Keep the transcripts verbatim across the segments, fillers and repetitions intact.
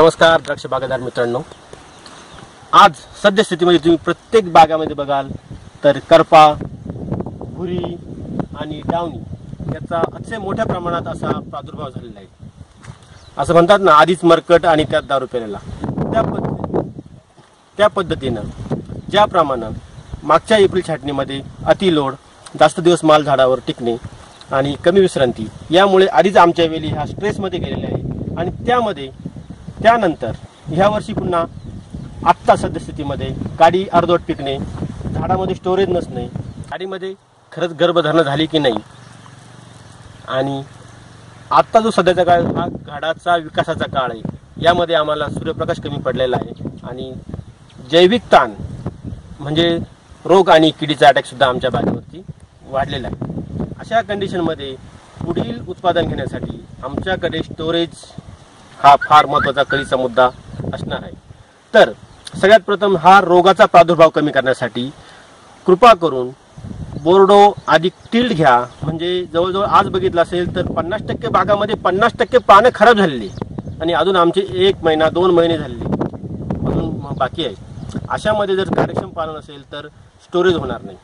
नमस्कार द्राक्ष बागायतदार मित्रांनो, आज सद्यस्थितीमध्ये तुम्ही प्रत्येक बागामध्ये बघाल तर करपा, भुरी आणि डावणी याचा अतिशय मोठ्या प्रमाणात असा प्रादुर्भाव झालेला आहे। असं म्हणतात ना, आधीच मरकट आणि त्यात दारू पेलेला। त्या पद्धती त्या पद्धतीनं ज्याप्रमाणे मागच्या एप्रिल छाटणीमध्ये अतिलोड, जास्त दिवस माल झाडावर टिकणे आणि कमी विश्रांती यामुळे आधीच आमच्या वेली ह्या स्ट्रेसमध्ये गेलेल्या आहे आणि त्यामध्ये त्यानंतर ह्या वर्षी पुन्हा आत्ता सद्यस्थितीमध्ये काडी अर्धवट पिकणे, झाडामध्ये स्टोरेज नसणे, काडीमध्ये खरंच गर्भधारणा झाली की नाही आणि आत्ता जो सध्याचा काळ हा झाडाचा विकासाचा काळ आहे, यामध्ये आम्हाला सूर्यप्रकाश कमी पडलेला आहे आणि जैविक ताण म्हणजे रोग आणि किडीचा अटॅक सुद्धा आमच्या बागेवरती वाढलेला आहे। अशा कंडिशनमध्ये पुढील उत्पादन घेण्यासाठी आमच्याकडे स्टोरेज हा फार महत्त्वाचा कळीचा मुद्दा असणार आहे। तर सगळ्यात प्रथम हा रोगाचा प्रादुर्भाव कमी करण्यासाठी कृपा करून बोर्डो अधिक टिल्ड घ्या। म्हणजे जवळजवळ आज बघितलं असेल तर पन्नास टक्के बागामध्ये पन्नास टक्के पानं खराब झालेली आणि अजून आमचे एक महिना दोन महिने झालेले अजून बाकी आहे। अशामध्ये जर कार्यक्षम पालन असेल तर स्टोरेज होणार नाही।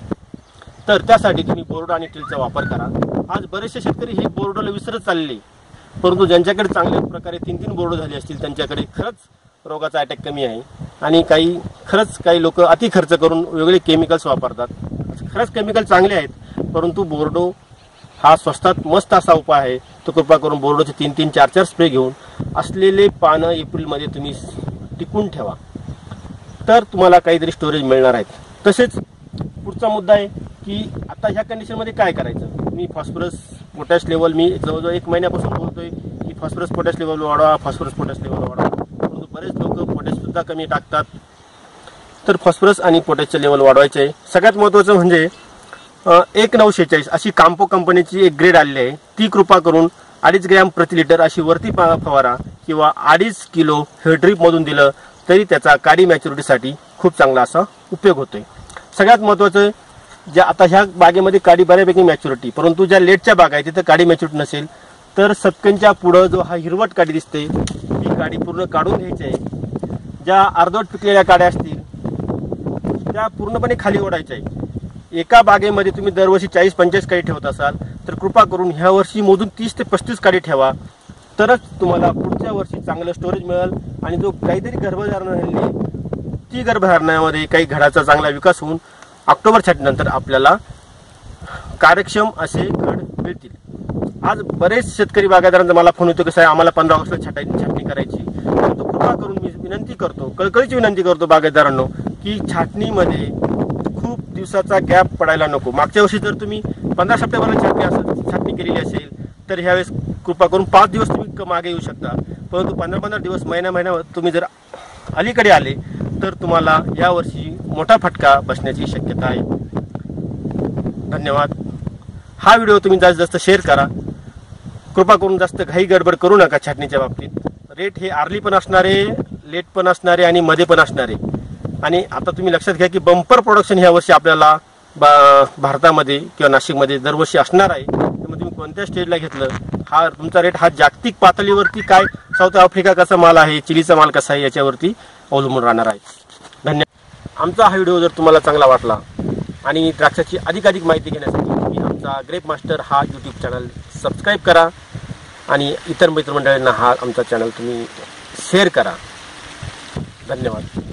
तर त्यासाठी तुम्ही बोर्डो आणि टिल्डचा वापर करा। आज बरेचसे शेतकरी हे बोर्डोला विसरत चालले, परंतु ज्यांच्याकडे चांगल्या प्रकारे तीन तीन बोर्डो झाले असतील त्यांच्याकडे खरंच रोगाचा अटॅक कमी आहे आणि काही खरंच काही लोक अति खर्च करून वेगळे केमिकल्स वापरतात। खरंच केमिकल चांगले आहेत, परंतु बोर्डो हा स्वस्तात मस्त असा उपाय आहे। तो कृपा करून बोर्डोचे तीन तीन चार चार स्प्रे घेऊन असलेले पानं एप्रिलमध्ये तुम्ही टिकून ठेवा, तर तुम्हाला काहीतरी स्टोरेज मिळणार आहेत। तसेच पुढचा मुद्दा आहे की आता ह्या कंडिशनमध्ये काय करायचं। मी फॉस्फरस पोटॅश लेवल मी जवळजवळ एक महिन्यापासून बोलतोय की फॉस्फरस पोटॅश लेवल वाढवा, फॉस्फरस पोटॅश लेवल वाढवा, परंतु बरेच लोक पोटॅश सुद्धा कमी टाकतात। तर फॉस्फरस आणि पोटॅशचे लेवल वाढवायचे आहे। सगळ्यात महत्त्वाचं म्हणजे एक नऊ शेहेचाळीस अशी काम्पो कंपनीची एक ग्रेड आलेली आहे, ती कृपा करून अडीच ग्रॅम प्रति लिटर अशी वरती फवारा किंवा अडीच किलो हे ड्रीपमधून दिलं तरी त्याचा काडी मॅच्युरिटीसाठी खूप चांगला असा उपयोग होतोय। सगळ्यात महत्त्वाचं ज्या आता ह्या बागेमध्ये काडी बऱ्यापैकी मॅच्युरिटी, परंतु ज्या लेटच्या बागा आहेत तिथं काडी मॅच्युरिटी नसेल तर सत्कनच्या पुढं जो हा हिरवट काडी दिसते ती काडी पूर्ण काढून घ्यायची आहे। ज्या अर्धवट पिकलेल्या काड्या असतील त्या पूर्णपणे खाली ओढायच्या आहे। एका बागेमध्ये तुम्ही दरवर्षी चाळीस पंचेचाळीस काडी ठेवत असाल तर कृपा करून ह्या वर्षी मोजून तीस ते पस्तीस काडी ठेवा, तरच तुम्हाला पुढच्या वर्षी चांगलं स्टोरेज मिळेल आणि जो काहीतरी गर्भधारणा झाली ती गर्भधारणामध्ये काही घडाचा चांगला विकास होऊन ऑक्टोबर छाटणीनंतर आपल्याला कार्यक्षम असे घड मिळतील। आज बरेच शेतकरी बागायतदारांचा मला फोन येतो की साहेब आम्हाला पंधरा ऑगस्टला छाटायची छाटणी करायची, परंतु कृपा करून मी विनंती करतो, कळकळीची विनंती करतो बागायतदारांनो की छाटणीमध्ये खूप दिवसाचा गॅप पडायला नको। मागच्या वर्षी जर तुम्ही पंधरा सप्टेंबरला छाटणी असेल छाटणी केलेली असेल तर ह्यावेळेस कृपा करून पाच दिवस तुम्ही मागे येऊ शकता, परंतु पंधरा पंधरा दिवस महिना महिना तुम्ही जर अलीकडे आले तर तुम्हाला यावर्षी मोठा फटका बसण्याची शक्यता आहे। धन्यवाद। हा व्हिडिओ तुम्ही जास्तीत जास्त शेअर करा। कृपा करून जास्त घाई गडबड करू नका छाटणीच्या बाबतीत। रेट हे आर्ली पण असणारे, लेट पण असणारे आणि मध्ये पण असणारे। आणि आता तुम्ही लक्षात घ्या की बंपर प्रोडक्शन ह्या वर्षी आपल्याला भारतामध्ये किंवा नाशिकमध्ये दरवर्षी असणार आहे। त्यामुळे तुम्ही कोणत्या स्टेजला घेतलं हा तुमचा रेट हा जागतिक पातळीवरती काय साऊथ आफ्रिका कसा माल आहे, चिलीचा माल कसा आहे याच्यावरती अवलंबून राहणार आहे। धन्यवाद। आमचा हा व्हिडिओ जर तुम्हाला चांगला वाटला आणि द्राक्षाची अधिकाधिक माहिती घेण्यासाठी तुम्ही आमचा ग्रेप मास्टर हा यूट्यूब चॅनल सबस्क्राईब करा आणि इतर मित्रमंडळींना हा आमचा चॅनल तुम्ही शेअर करा। धन्यवाद।